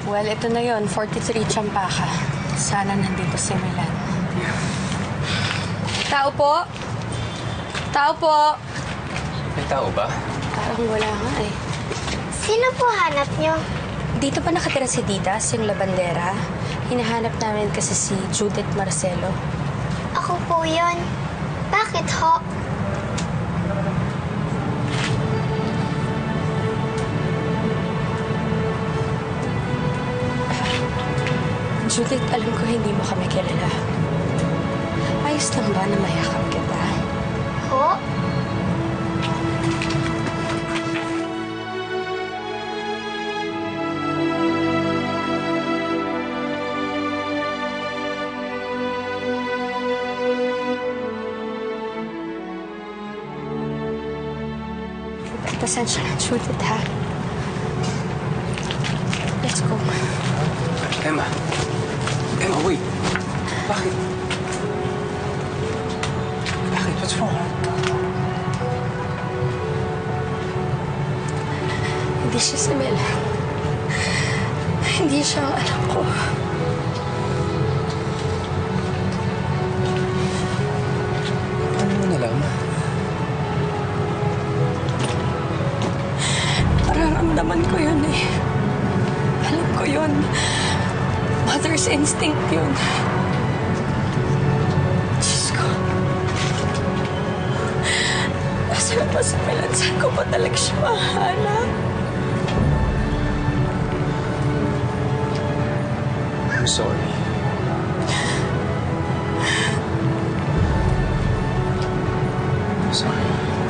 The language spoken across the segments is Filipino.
Well, ito na yon, 43 Champaka. Sana nandito si Milan. Tao po? Tao po? May tao ba? Parang wala nga eh. Sino po hanap nyo? Dito pa nakatira si Ditas, yung labandera. Hinahanap namin kasi si Judith Marcelo. Ako po yun. Bakit ho? Judith, alam ko hindi mo kami kilala. Ayos lang ba na mayakap kita? Ho? Pasensya na, Judith, ha? Let's go. Emma! Emma, wait! Bakit? Bakit? What's wrong? Hindi siya si Mela. Hindi siya ang anak ko. Ano mo nalaman? Nararamdaman ko yun eh. Alam ko yun. Mother's instinct yun. Diyos ko. Nasaan pa si Milan? Saan ko pa talaga siya mahanap? I'm sorry. I'm sorry.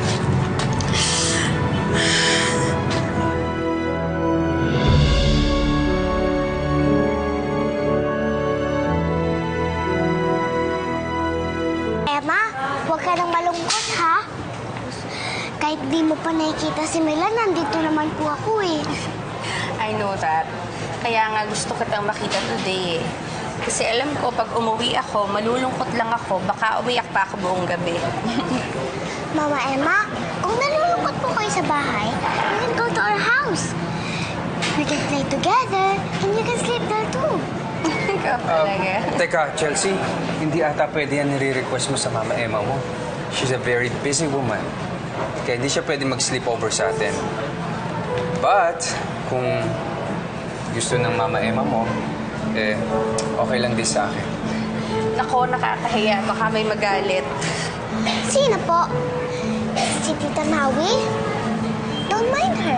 Emma, huwag ka nang malungkot, ha? Kahit di mo pa nakikita si Milan, nandito naman po ako eh. I know that. Kaya nga gusto kitang makita today eh. Kasi alam ko, pag umuwi ako, malulungkot lang ako, baka umiyak pa ako buong gabi. Mama Emma, kung nalulungkot po kayo sa bahay, we can go to our house. We can play together, and you can sleep there too. Ikaw talaga. Teka, Chelsea, hindi ata pwede yan nire-request mo sa Mama Emma mo. She's a very busy woman. Kaya hindi siya pwede mag-sleep over sa atin. But, kung gusto ng Mama Emma mo, eh, okay lang din sa akin. Nako, nakakahiya. Baka may magalit. Sino po? Si Tita Maui? Don't mind her.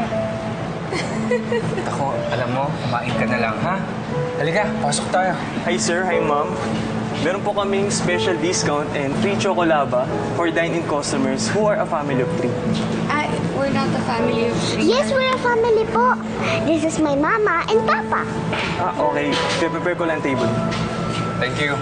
Ako, alam mo, kumain ka na lang, ha? Halika, pasok tayo. Hi sir, hi ma'am. Meron po kaming special discount and free chocolaba for dine-in customers who are a family of 3. We're not a family of 3. Yes, we're a family po. This is my mama and papa. Okay. Prepare ko lang table. Thank you.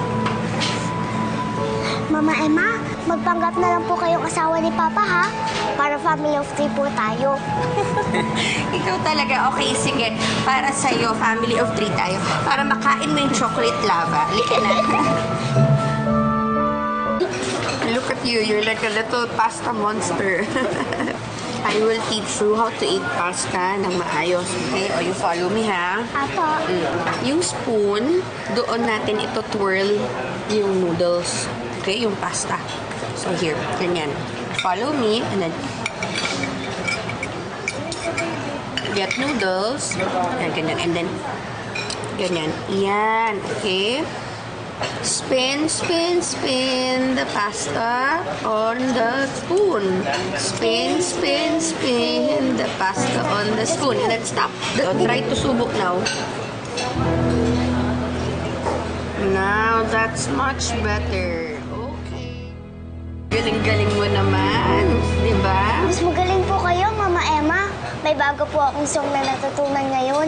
Mama Emma, magpanggap na lang po kayong asawa ni Papa, ha? Para family of 3 po tayo. Ikaw talaga. Okay, sige. Para sa'yo, family of 3 tayo. Para makain mo yung chocolate lava. Halika na. Look at you. You're like a little pasta monster. I will teach you how to eat pasta ng maayos. Okay? O, you follow me, ha? Apo. Yung spoon, doon natin ito twirl yung noodles. Okay? Yung pasta. So, here. Ganyan. Follow me, and then get noodles. Yan, ganyan. And then, ganyan. Yan. Okay? Spin, spin, spin the pasta on the spoon. Spin, spin, spin the pasta on the spoon. And then stop. Try to subok now. Now, that's much better. Okay. Galing-galing mo naman. Di ba? Mas magaling po kayo, Mama Emma. May bago po akong song na natutunan ngayon.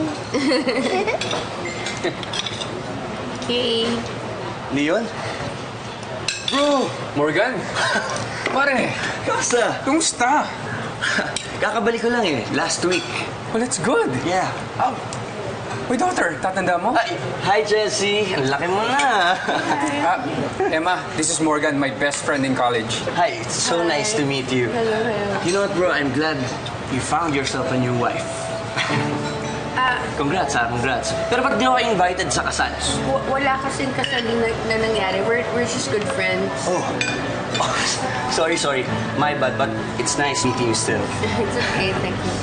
Okay. Leon? Bro! Morgan! Pare! Kamusta? Kumusta? Kakabalik ko lang eh. Last week. Well, it's good. Yeah. My daughter, tatanda mo? Ay, hi Chelsea. Ang laki mo na. Emma, this is Morgan, my best friend in college. Hi, it's so nice to meet you. Hello, hello. You know what bro, I'm glad you found yourself a new wife. Congrats ha, congrats. Pero ba't di ako invited sa kasal? Wala kasing kasal na nangyari. We're just good friends. Oh. Sorry. My bad, but it's nice meeting you still. It's okay, thank you.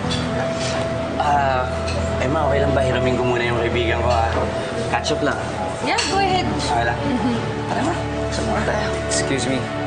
Emma, okay lang ba hiramin ko muna yung kaibigan ko ha? Catch up lang. Yeah, go ahead. Okay lang. Tara ma, saan muna tayo? Excuse me.